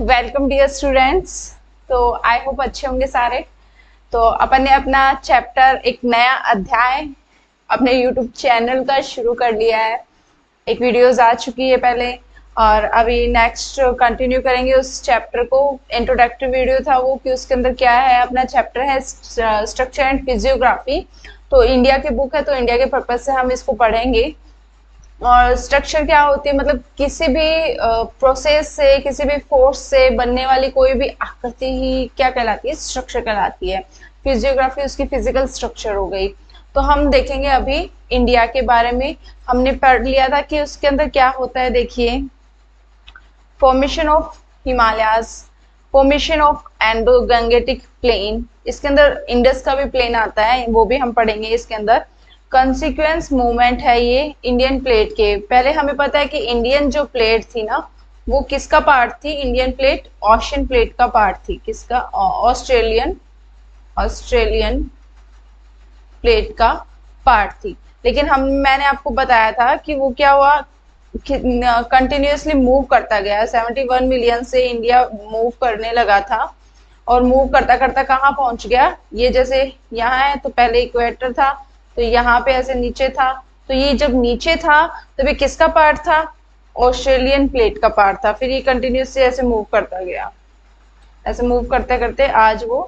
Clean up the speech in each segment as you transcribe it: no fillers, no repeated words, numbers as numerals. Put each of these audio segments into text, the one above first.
Welcome dear students. तो I hope अच्छे होंगे सारे। तो अपन ने अपना चैप्टर एक नया अध्याय अपने यूट्यूब चैनल का शुरू कर लिया है। एक वीडियोस आ चुकी है पहले और अभी नेक्स्ट कंटिन्यू करेंगे उस चैप्टर को। इंट्रोडक्टरी वीडियो था वो कि उसके अंदर क्या है। अपना चैप्टर है स्ट्रक्चर एंड फिजियोग्राफी। तो इंडिया की बुक है तो इंडिया के पर्पज से हम इसको पढ़ेंगे। और स्ट्रक्चर क्या होती है, मतलब किसी भी प्रोसेस से, किसी भी फोर्स से बनने वाली कोई भी आकृति ही क्या कहलाती है, स्ट्रक्चर कहलाती है। फिजियोग्राफी उसकी फिजिकल स्ट्रक्चर हो गई। तो हम देखेंगे अभी इंडिया के बारे में। हमने पढ़ लिया था कि उसके अंदर क्या होता है। देखिए, formation of Himalayas, formation of Indo Gangetic plain, इसके अंदर इंडस का भी प्लेन आता है, वो भी हम पढ़ेंगे इसके अंदर। कंसिक्वेंस मूवमेंट है ये इंडियन प्लेट के। पहले हमें पता है कि इंडियन जो प्लेट थी ना, वो किसका पार्ट थी? इंडियन प्लेट ओशियन प्लेट का पार्ट थी। किसका? ऑस्ट्रेलियन ऑस्ट्रेलियन प्लेट का पार्ट थी। लेकिन मैंने आपको बताया था कि वो क्या हुआ, कंटिन्यूअसली मूव करता गया। 71 मिलियन से इंडिया मूव करने लगा था और मूव करता करता कहाँ पहुंच गया, ये जैसे यहाँ है तो पहले इक्वेटर था, तो यहाँ पे ऐसे नीचे था। तो ये जब नीचे था तब ये किसका पार्ट था? ऑस्ट्रेलियन प्लेट का पार्ट था। फिर ये कंटिन्यूसली ऐसे मूव करता गया, ऐसे मूव करते करते आज वो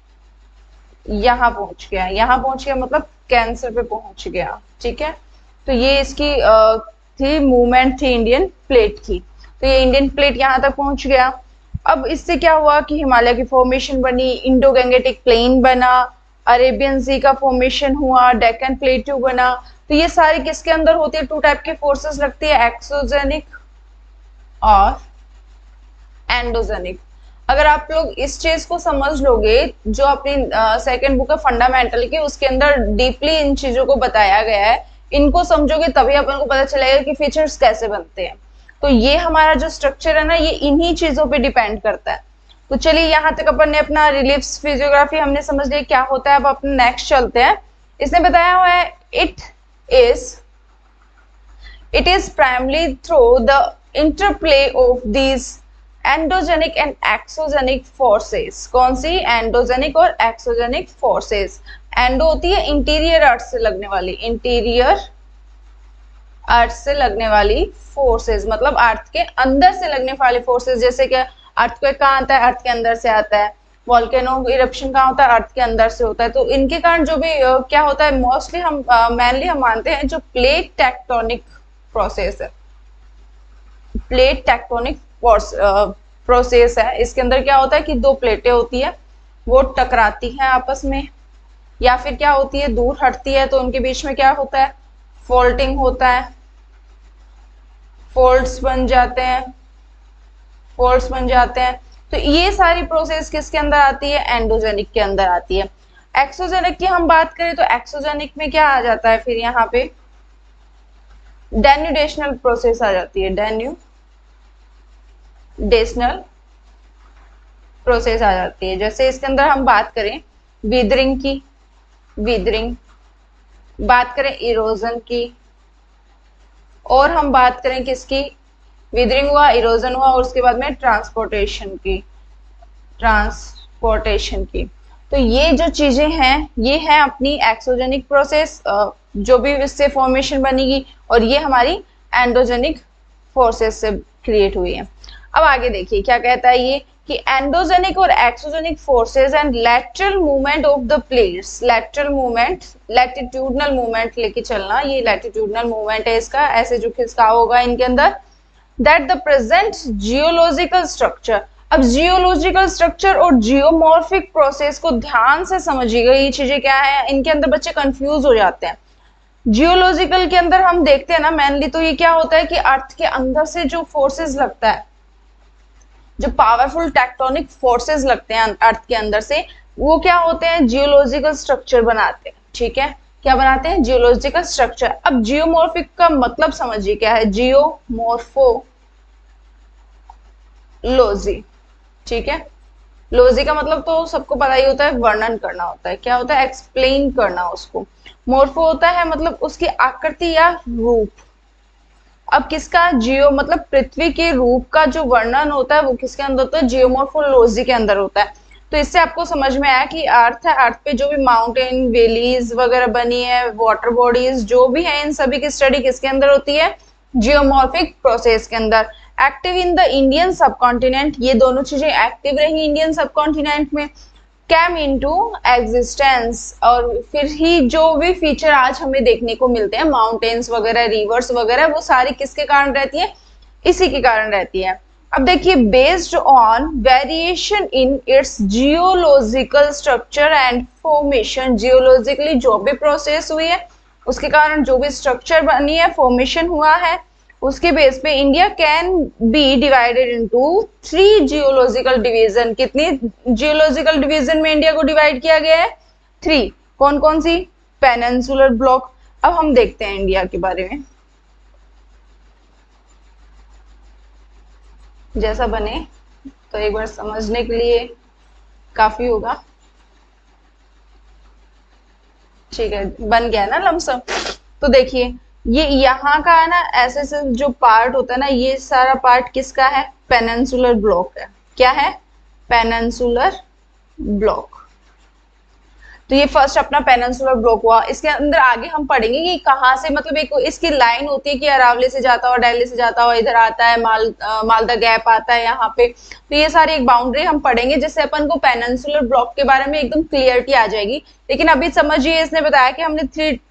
यहाँ पहुंच गया। यहाँ पहुंच गया मतलब कैंसर पे पहुंच गया। ठीक है, तो ये इसकी थी मूवमेंट थी इंडियन प्लेट की। तो ये इंडियन प्लेट यहाँ तक पहुंच गया। अब इससे क्या हुआ कि हिमालय की फॉर्मेशन बनी, इंडो गैंगेटिक प्लेन बना, अरेबियन सी का फॉर्मेशन हुआ, डेक्कन प्लेट्यू बना। तो ये सारी किसके अंदर होती है? टू टाइप के फोर्सेस लगती है, एक्सोजेनिक और एंडोजेनिक। अगर आप लोग इस चीज को समझ लोगे, जो अपनी सेकंड बुक है फंडामेंटल की, उसके अंदर डीपली इन चीजों को बताया गया है, इनको समझोगे तभी अपन को पता चलेगा कि फीचर्स कैसे बनते हैं। तो ये हमारा जो स्ट्रक्चर है ना, ये इन्हीं चीजों पे डिपेंड करता है। तो चलिए, यहाँ तक अपन ने अपना रिलीफ फिजियोग्राफी हमने समझ लिया क्या होता है। अब अपन नेक्स्ट चलते हैं। इसने बताया हुआ है is it is primarily through the interplay of these endogenic and exogenic forces. कौन सी? एंडोजेनिक और एक्सोजेनिक फोर्सेस। एंडो होती है इंटीरियर अर्थ से लगने वाली, इंटीरियर अर्थ से लगने वाली फोर्सेस, मतलब अर्थ के अंदर से लगने वाली फोर्सेस। जैसे कि अर्थक्वेक कहाँ आता है? अर्थ के अंदर से आता है। वॉल्केनो इरप्शन कहाँ होता है? अर्थ के अंदर से होता है। तो इनके कारण जो भी क्या होता है, मोस्टली हम मेनली हम मानते हैं जो प्लेट टेक्टोनिक प्रोसेस है, प्लेट टेक्टोनिक प्रोसेस है। इसके अंदर क्या होता है कि दो प्लेटें होती है, वो टकराती हैं आपस में, या फिर क्या होती है, दूर हटती है। तो उनके बीच में क्या होता है? फोल्डिंग होता है, फोल्ड्स बन जाते हैं, फोल्ड्स बन जाते हैं। तो ये सारी प्रोसेस किसके अंदर आती है? एंडोजेनिक के अंदर आती है। एक्सोजेनिक की हम बात करें तो एक्सोजेनिक में क्या आ जाता है? फिर यहाँ पे डेन्यूडेशनल प्रोसेस आ जाती है, डेन्यूडेशनल प्रोसेस आ जाती है। जैसे इसके अंदर हम बात करें वीदरिंग की, वीदरिंग, बात करें इरोजन की, और हम बात करें किसकी? वीदरिंग हुआ, इरोजन हुआ, और उसके बाद में ट्रांसपोर्टेशन की, ट्रांसपोर्टेशन की। तो ये जो चीजें हैं, ये है अपनी एक्सोजेनिक प्रोसेस, जो भी इससे फॉर्मेशन बनेगी, और ये हमारी एंडोजेनिक फोर्सेस से क्रिएट हुई है। अब आगे देखिए क्या कहता है ये कि एंडोजेनिक और exogenic forces and lateral movement of the plates. Lateral movement, latitudinal movement लेके चलना, ये लैटिट्यूडनल मूवमेंट है इसका, ऐसे जो खिसका होगा इनके अंदर। That the present geological structure. अब जियोलॉजिकल स्ट्रक्चर और जियोमॉर्फिक प्रोसेस को ध्यान से समझिएगा, ये चीजें क्या है, इनके अंदर बच्चे कंफ्यूज हो जाते हैं। जियोलॉजिकल के अंदर हम देखते हैं ना, मेनली तो ये क्या होता है कि अर्थ के अंदर से जो फोर्सेस लगता है, जो पावरफुल टेक्टोनिक फोर्सेस लगते हैं अर्थ के अंदर से, वो क्या होते हैं? जियोलॉजिकल स्ट्रक्चर बनाते हैं। ठीक है, क्या बनाते हैं? Geological structure. अब जियोमॉर्फिक का मतलब समझिए क्या है? जियोमॉर्फोलॉजी। ठीक है, लॉजी का मतलब तो सबको पता ही होता है, वर्णन करना होता है। क्या होता है? एक्सप्लेन करना उसको। मोर्फो होता है मतलब उसकी आकृति या रूप, अब किसका जियो मतलब पृथ्वी के रूप का जो वर्णन होता है वो किसके अंदर होता है, जियोमोर्फोलॉजी के अंदर होता है। तो इससे आपको समझ में आया कि अर्थ है, अर्थ पे जो भी माउंटेन वैलीज वगैरह बनी है, वाटर बॉडीज जो भी है, इन सभी की स्टडी किसके अंदर होती है, जियोमॉर्फिक प्रोसेस के अंदर। Active in the Indian subcontinent, ये दोनों चीजें एक्टिव रही इंडियन सबकॉन्टिनेंट में, कैम इनटू एग्जिस्टेंस, और फिर ही जो भी फीचर आज हमें देखने को मिलते हैं, माउंटेन्स वगैरह, रिवर्स वगैरह, वो सारी किसके कारण रहती है, इसी के कारण रहती है। अब देखिए, based on variation in its geological structure and formation, geologically जो भी प्रोसेस हुई है उसके कारण जो भी स्ट्रक्चर बनी है, फॉर्मेशन हुआ है, उसके बेस पे India can be divided into 3 geological division. कितनी जियोलॉजिकल डिवीजन में इंडिया को डिवाइड किया गया है, 3। कौन कौन सी, पेनिनसुलर ब्लॉक। अब हम देखते हैं इंडिया के बारे में, जैसा बने तो एक बार समझने के लिए काफी होगा। ठीक है, बन गया ना लमसम। तो देखिए, ये यहाँ का है ना, ऐसे ऐसे जो पार्ट होता है ना, ये सारा पार्ट किसका है, पेनिनसुलर ब्लॉक है। क्या है, पेनिनसुलर ब्लॉक। तो ये फर्स्ट अपना पेनिनसुलर ब्लॉक हुआ। इसके अंदर आगे हम पढ़ेंगे कि कहाँ से, मतलब एक इसकी लाइन होती है कि अरावली से जाता हुआ, दिल्ली से जाता हुआ इधर आता है, मालदा गैप आता है यहाँ पे। तो ये सारी एक बाउंड्री हम पढ़ेंगे जिससे अपन को पेनिनसुलर ब्लॉक के बारे में एकदम क्लियरिटी आ जाएगी। लेकिन अभी समझिए, इसने बताया कि हमने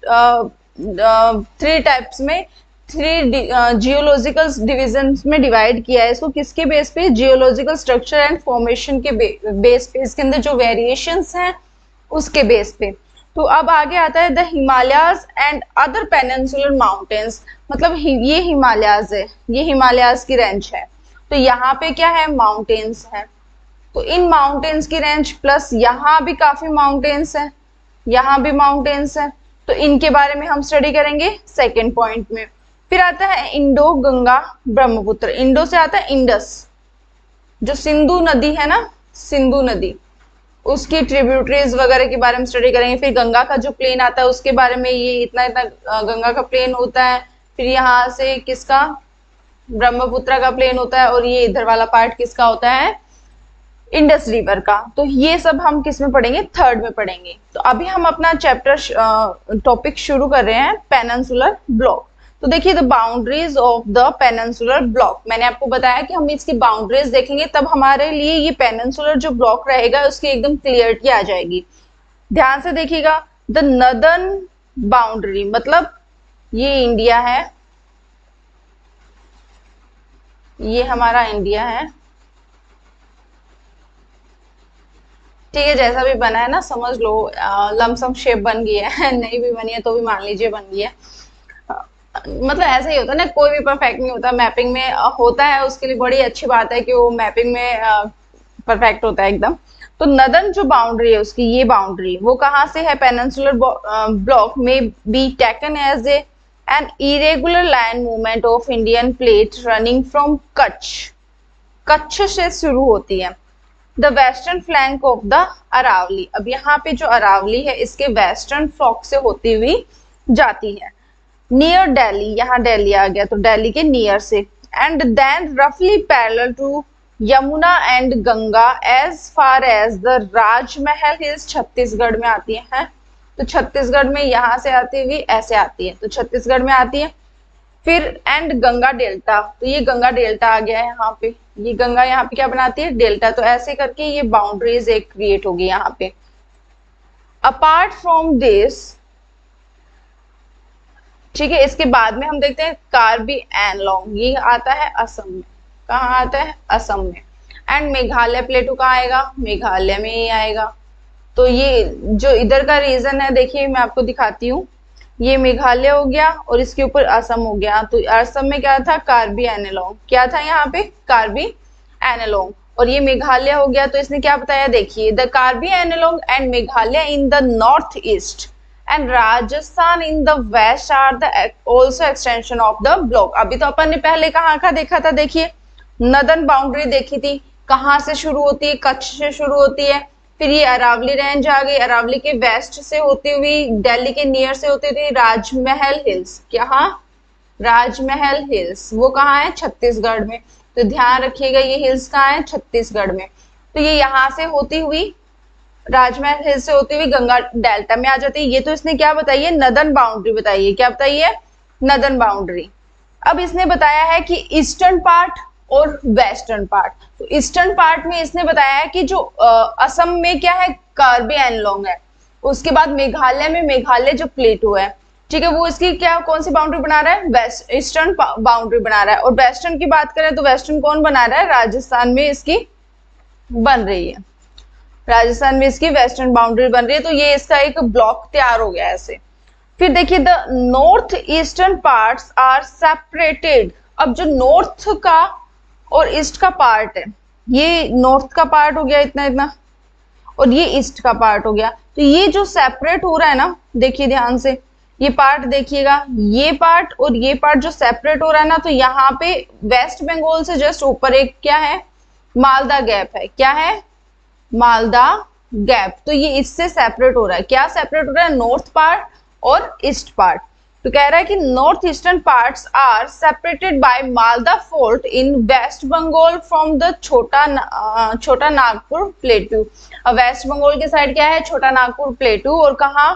थ्री टाइप्स में, 3 जियोलॉजिकल डिविजन में डिवाइड किया है इसको। किसके बेस पे, जियोलॉजिकल स्ट्रक्चर एंड फॉर्मेशन के बेस पे, इसके अंदर जो वेरिएशंस हैं उसके बेस पे। तो अब आगे आता है the Himalayas and other peninsular mountains, मतलब ये हिमालयाज है, ये हिमालयाज की रेंज है। तो यहाँ पे क्या है, माउंटेन्स है। तो इन माउंटेन्स की रेंज प्लस यहाँ भी काफी माउंटेन्स है, यहाँ भी माउंटेन्स है। तो इनके बारे में हम स्टडी करेंगे सेकेंड पॉइंट में। फिर आता है इंडो गंगा ब्रह्मपुत्र। इंडो से आता है इंडस, जो सिंधु नदी है ना, सिंधु नदी, उसकी ट्रिब्यूटरीज वगैरह के बारे में स्टडी करेंगे। फिर गंगा का जो प्लेन आता है उसके बारे में, ये इतना इतना गंगा का प्लेन होता है। फिर यहाँ से किसका, ब्रह्मपुत्र का प्लेन होता है, और ये इधर वाला पार्ट किसका होता है, इंडस रिवर का। तो ये सब हम किस में पढ़ेंगे, थर्ड में पढ़ेंगे। तो अभी हम अपना चैप्टर टॉपिक शुरू कर रहे हैं, पेनिनसुलर ब्लॉक। तो देखिए, the boundaries of the peninsular block, मैंने आपको बताया कि हम इसकी बाउंड्रीज देखेंगे तब हमारे लिए ये पेनिनसुलर जो ब्लॉक रहेगा उसकी एकदम क्लियरिटी आ जाएगी। ध्यान से देखिएगा, द नदर्न बाउंड्री, मतलब ये इंडिया है, ये हमारा इंडिया है। ठीक है, जैसा भी बना है ना, समझ लो लमसम शेप बन गई है नहीं भी बनी है तो भी मान लीजिए बन गई है। मतलब ऐसा ही होता है ना, कोई भी परफेक्ट नहीं होता, मैपिंग में होता है, उसके लिए बड़ी अच्छी बात है कि वो मैपिंग में परफेक्ट होता है एकदम। तो नदर्न जो बाउंड्री है उसकी, ये बाउंड्री वो कहाँ से है, पेनिनसुलर ब्लॉक में be taken as an irregular land movement of Indian plate running from Kutch, Kutch से शुरू होती है, the western flank of the Aravalli. अब यहाँ पे जो अरावली है इसके वेस्टर्न फ्लॉक से होती हुई जाती है, नियर दिल्ली, यहाँ दिल्ली आ गया तो दिल्ली के नियर से, एंड देन रफली parallel to Yamuna and Ganga as far as the Rajmahal hills, Chhattisgarh में आती है। तो छत्तीसगढ़ में यहाँ से आती हुई ऐसे आती है, तो छत्तीसगढ़ में आती है। फिर एंड गंगा डेल्टा, तो ये गंगा डेल्टा आ गया है यहाँ पे, ये गंगा यहाँ पे क्या बनाती है, डेल्टा। तो ऐसे करके ये बाउंड्रीज एक क्रिएट होगी यहाँ पे। अपार्ट फ्रॉम दिस, ठीक है, इसके बाद में हम देखते हैं कार्बी एनलॉन्ग, ये आता है असम में। कहाँ आता है, असम में। एंड मेघालय प्लेटू कहाँ आएगा, मेघालय में ही आएगा। तो ये जो इधर का रीजन है, देखिए मैं आपको दिखाती हूँ, ये मेघालय हो गया और इसके ऊपर असम हो गया। तो असम में क्या था, कार्बी एनालॉन्ग, क्या था यहाँ पे, कार्बी एनालॉन्ग, और ये मेघालय हो गया। तो इसने क्या बताया, देखिए, the Karbi Anglong and Meghalaya in the north east and Rajasthan in the west are the also extension of the block. अभी तो अपन ने पहले कहाँ का देखा था, देखिए नदर्न बाउंड्री देखी थी, कहाँ से शुरू होती है, कच्छ से शुरू होती है। फिर ये अरावली रेंज आ गई, अरावली के वेस्ट से होती हुई दिल्ली के नियर से होती हुई राजमहल हिल्स, क्या, राजमहल हिल्स, वो कहाँ है? छत्तीसगढ़ में। तो ध्यान रखिएगा ये हिल्स कहाँ है? छत्तीसगढ़ में। तो ये यहाँ से होती हुई, राजमहल हिल से होती हुई गंगा डेल्टा में आ जाती है। ये तो इसने क्या बताई है? नदर्न बाउंड्री बताई है। क्या बताई है? Northern boundary. अब इसने बताया है कि ईस्टर्न पार्ट और वेस्टर्न पार्ट। तो ईस्टर्न पार्ट में इसने बताया है कि जो असम में क्या है? कार्बी एनलॉन्ग है। उसके बाद मेघालय में मेघालय जो प्लेटू है, ठीक है, वो इसकी क्या कौन सी बाउंड्री बना रहा है? वेस्ट ईस्टर्न बाउंड्री बना रहा है। और वेस्टर्न की बात करें तो वेस्टर्न कौन बना रहा है? राजस्थान में इसकी बन रही है। राजस्थान में इसकी वेस्टर्न बाउंड्री बन रही है। तो ये इसका एक ब्लॉक तैयार हो गया ऐसे। फिर देखिए the north eastern parts are separated. अब जो नॉर्थ का और ईस्ट का पार्ट है, ये नॉर्थ का पार्ट हो गया इतना इतना, और ये ईस्ट का पार्ट हो गया। तो ये जो सेपरेट हो रहा है ना, देखिए ध्यान से, ये पार्ट देखिएगा, ये पार्ट और ये पार्ट जो सेपरेट हो रहा है ना, तो यहाँ पे वेस्ट बंगाल से जस्ट ऊपर एक क्या है? मालदा गैप है। क्या है? मालदा गैप। तो ये इससे सेपरेट हो रहा है। क्या सेपरेट हो रहा है? नॉर्थ पार्ट और ईस्ट पार्ट। तो कह रहा है कि north eastern parts are separated by Malda fault in West Bengal from the Chota Nagpur प्लेटू। अब वेस्ट बंगाल के साइड क्या है? छोटा नागपुर प्लेटू। और कहा?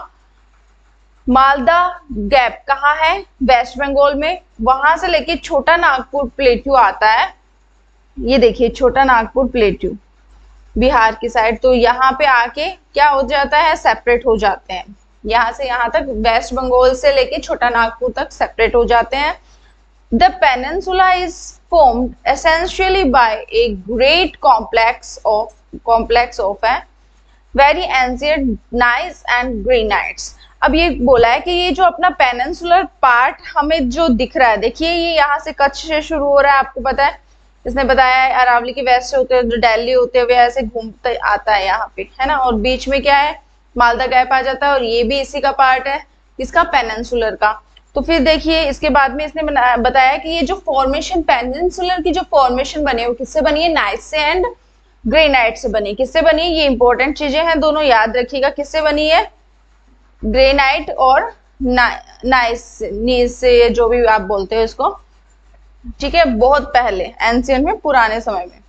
मालदा गैप कहाँ है? वेस्ट बंगाल में। वहां से लेके छोटा नागपुर प्लेटू आता है। ये देखिए छोटा नागपुर प्लेटू बिहार की साइड। तो यहाँ पे आके क्या हो जाता है? सेपरेट हो जाते हैं। यहाँ से यहाँ तक वेस्ट बंगाल से लेके छोटा नागपुर तक सेपरेट हो जाते हैं। The peninsula is formed essentially by a great complex of a very ancient gneiss and granites. अब ये बोला है कि ये जो अपना पेनिनसुलर पार्ट हमें जो दिख रहा है, देखिए ये यहाँ से कच्छ से शुरू हो रहा है, आपको पता है, इसने बताया है अरावली के वेस्ट से होते हुए दिल्ली होते हुए ऐसे घूमते आता है यहाँ पे, है ना। और बीच में क्या है? मालदा गैप आ जाता है। और ये भी इसी का पार्ट है, इसका पेनिनसुलर का। तो फिर देखिए इसके बाद में इसने बताया कि ये जो फॉर्मेशन, पेनिनसुलर की जो फॉर्मेशन बनी है वो किससे बनी है? नाइस से एंड ग्रेनाइट से बनी। किससे बनी है? ये इंपॉर्टेंट चीजें हैं, दोनों याद रखिएगा। किससे बनी है? ग्रेनाइट और नाइस से, जो भी आप बोलते हो इसको, ठीक है, बहुत पहले एंशिएंट में, पुराने समय में।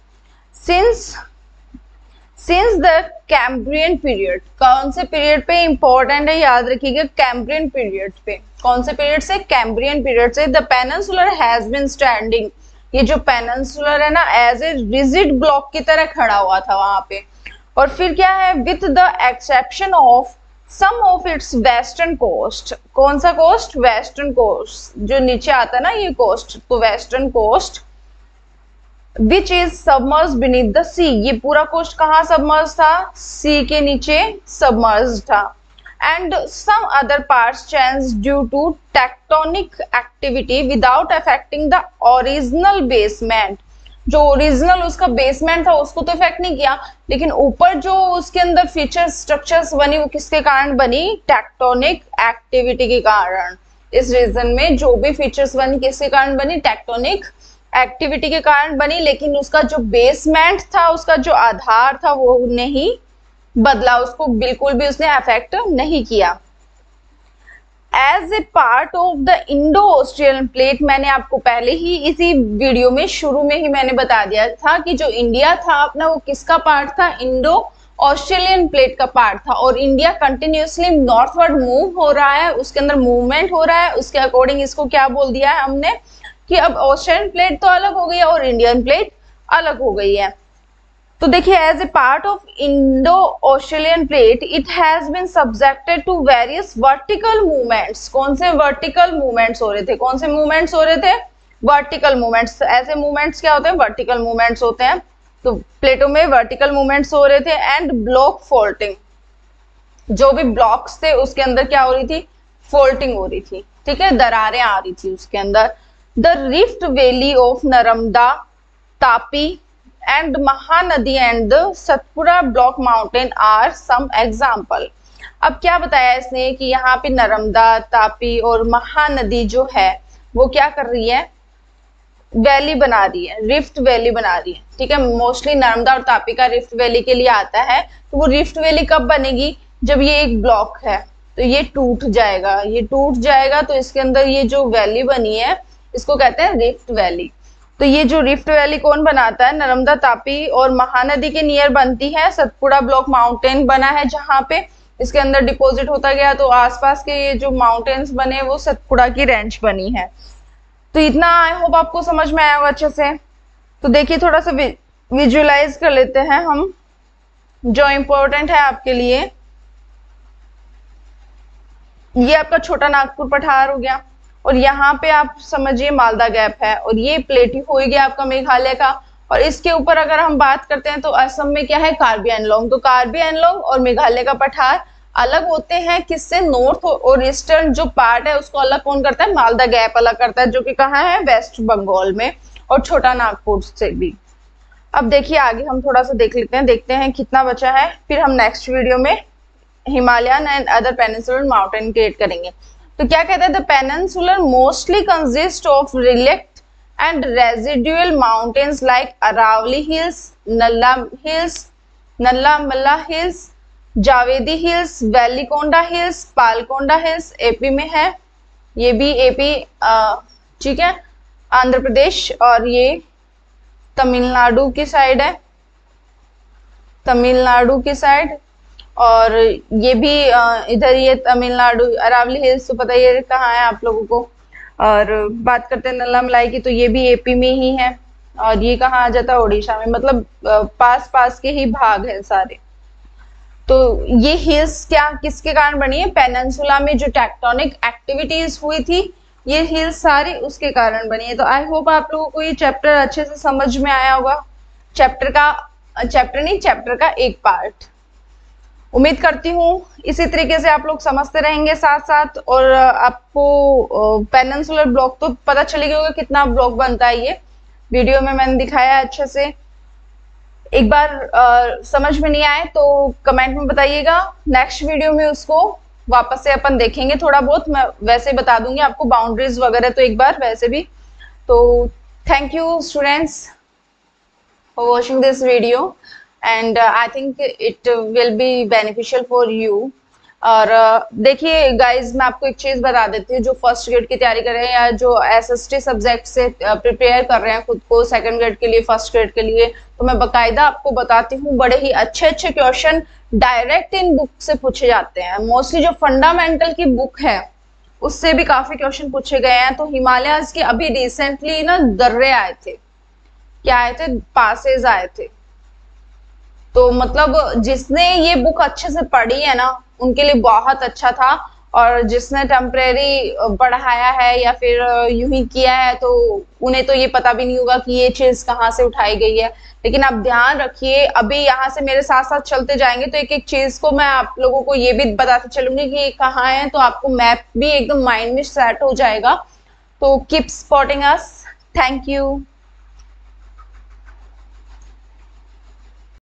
सिंस द कैम्ब्रियन पीरियड, कौन से पीरियड पे इंपॉर्टेंट है? याद रखिएगा, कैम्ब्रियन पीरियड पे। कौन से पीरियड से? कैम्ब्रियन पीरियड से। The peninsular has been standing, ये जो पेनिनसुलर है ना, एज ए रिजिड ब्लॉक की तरह खड़ा हुआ था वहां पे। और फिर क्या है? With the exception of some of its western coast. कौन सा कोस्ट? वेस्टर्न कोस्ट, जो नीचे आता है ना ये कोस्ट, तो western coast which is submerge beneath the sea. ये पूरा कोस्ट कहाँ सबमर्ज था? सी के नीचे सबमर्ज था। And some other parts change due to tectonic activity without affecting the original basement. जो ओरिजिनल उसका बेसमेंट था उसको तो इफेक्ट नहीं किया, लेकिन ऊपर जो उसके अंदर फीचर स्ट्रक्चर्स बनी वो किसके कारण बनी? टेक्टोनिक एक्टिविटी के कारण। इस रीजन में जो भी फीचर्स बनी किसके कारण बनी? टेक्टोनिक एक्टिविटी के कारण बनी। लेकिन उसका जो बेसमेंट था, उसका जो आधार था, वो नहीं बदला, उसको बिल्कुल भी उसने अफेक्ट नहीं किया। As a part of the Indo Australian plate, मैंने आपको पहले ही इसी वीडियो में शुरू में ही मैंने बता दिया था कि जो इंडिया था अपना वो किसका पार्ट था? इंडो ऑस्ट्रेलियन प्लेट का पार्ट था। और इंडिया कंटिन्यूसली नॉर्थवर्ड मूव हो रहा है, उसके अंदर मूवमेंट हो रहा है। उसके अकॉर्डिंग इसको क्या बोल दिया है हमने कि अब ऑस्ट्रेलियन प्लेट तो अलग हो गई है और इंडियन प्लेट अलग हो गई है। तो देखिए as a part of Indo Australian plate it has been subjected to various vertical movements. कौन से वर्टिकल मूवमेंट्स हो रहे थे? कौन से मूवमेंट्स हो रहे थे? Vertical movements. ऐसे मूवमेंट्स क्या होते हैं? वर्टिकल मूवमेंट्स होते हैं। तो प्लेटों में वर्टिकल मूवमेंट्स हो रहे थे। एंड ब्लॉक फोल्डिंग, जो भी ब्लॉक्स थे उसके अंदर क्या हो रही थी? फोल्डिंग हो रही थी, ठीक है, दरारें आ रही थी उसके अंदर। The rift valley of Narmada, Tapi and Mahanadi and the Satpura block mountain are some example. अब क्या बताया इसने कि यहाँ पे नर्मदा, तापी और महानदी जो है वो क्या कर रही है? वैली बना रही है, रिफ्ट वैली बना रही है, ठीक है। मोस्टली नर्मदा और तापी का रिफ्ट वैली के लिए आता है। तो वो रिफ्ट वैली कब बनेगी? जब ये एक ब्लॉक है, तो ये टूट जाएगा, ये टूट जाएगा, तो इसके अंदर ये जो वैली बनी है इसको कहते हैं रिफ्ट वैली। तो ये जो रिफ्ट वैली कौन बनाता है? नर्मदा, तापी और महानदी के नियर बनती है। सतपुड़ा ब्लॉक माउंटेन बना है जहां पे इसके अंदर डिपॉजिट होता गया, तो आसपास के ये जो माउंटेन्स बने वो सतपुड़ा की रेंज बनी है। तो इतना आई होप आपको समझ में आया होगा अच्छे से। तो देखिए थोड़ा सा विजुअलाइज कर लेते हैं हम जो इम्पोर्टेंट है आपके लिए। ये आपका छोटा नागपुर पठार हो गया, और यहाँ पे आप समझिए मालदा गैप है, और ये प्लेटी हो गया आपका मेघालय का। और इसके ऊपर अगर हम बात करते हैं तो असम में क्या है? कार्बी एनलॉन्ग। तो कार्बी एनलॉन्ग और मेघालय का पठार अलग होते हैं किससे? नॉर्थ और ईस्टर्न जो पार्ट है उसको अलग कौन करता है? मालदा गैप अलग करता है, जो कि कहाँ है? वेस्ट बंगाल में, और छोटा नागपुर से भी। अब देखिए आगे हम थोड़ा सा देख लेते हैं, देखते हैं कितना बचा है, फिर हम नेक्स्ट वीडियो में Himalayan and other peninsular mountain create करेंगे। तो क्या कहते हैं? The peninsular mostly consist of relict and residual mountains like Aravalli Hills, Nalla Malla Hills, Javadi hills, Velikonda hills, Palkonda hills AP में है। ये भी एपी ठीक है, आंध्र प्रदेश, और ये तमिलनाडु की साइड है, तमिलनाडु की साइड। और ये भी इधर ये तमिलनाडु, अरावली हिल्स तो पता ही कहाँ है आप लोगों को। और बात करते हैं नल्ला मलाई की, तो ये भी एपी में ही है, और ये कहाँ आ जाता है? ओडिशा में। मतलब पास पास के ही भाग है सारे। तो ये हिल्स क्या किसके कारण बनी है? पेनिनसुला में जो टेक्टोनिक एक्टिविटीज हुई थी, ये हिल्स सारी उसके कारण बनी है। तो आई होप आप लोगों को ये चैप्टर अच्छे से समझ में आया होगा। चैप्टर का एक पार्ट। उम्मीद करती हूँ इसी तरीके से आप लोग समझते रहेंगे साथ साथ, और आपको पेनिनसुलर ब्लॉक तो पता चलेगा होगा कितना ब्लॉक बनता है। ये वीडियो में मैंने दिखाया है अच्छे से। एक बार समझ में नहीं आए तो कमेंट में बताइएगा, नेक्स्ट वीडियो में उसको वापस से अपन देखेंगे। थोड़ा बहुत मैं वैसे बता दूंगी आपको बाउंड्रीज वगैरह, तो एक बार वैसे भी। तो thank you students for watching this video, and I think it will be beneficial for you। और देखिए गाइज, मैं आपको एक चीज बता देती हूँ, जो फर्स्ट ग्रेड की तैयारी कर रहे हैं या जो एसएसटी सब्जेक्ट से प्रिपेयर कर रहे हैं खुद को सेकंड ग्रेड के लिए, फर्स्ट ग्रेड के लिए, तो मैं बकायदा आपको बताती हूँ बड़े ही अच्छे अच्छे क्वेश्चन डायरेक्ट इन बुक से पूछे जाते हैं। मोस्टली जो फंडामेंटल की बुक है उससे भी काफी क्वेश्चन पूछे गए हैं। तो हिमालयस के अभी रिसेंटली ना दर्रे आए थे, क्या आए थे? पासेज आए थे। तो मतलब जिसने ये बुक अच्छे से पढ़ी है ना उनके लिए बहुत अच्छा था, और जिसने टेम्परेरी पढ़ाया है या फिर यूं ही किया है तो उन्हें तो ये पता भी नहीं होगा कि ये चीज कहाँ से उठाई गई है। लेकिन आप ध्यान रखिए, अभी यहाँ से मेरे साथ साथ चलते जाएंगे तो एक एक चीज को मैं आप लोगों को ये भी बताते चलूंगी कि कहाँ है, तो आपको मैप भी एकदम माइंड में सेट हो जाएगा। तो keep supporting us. Thank you.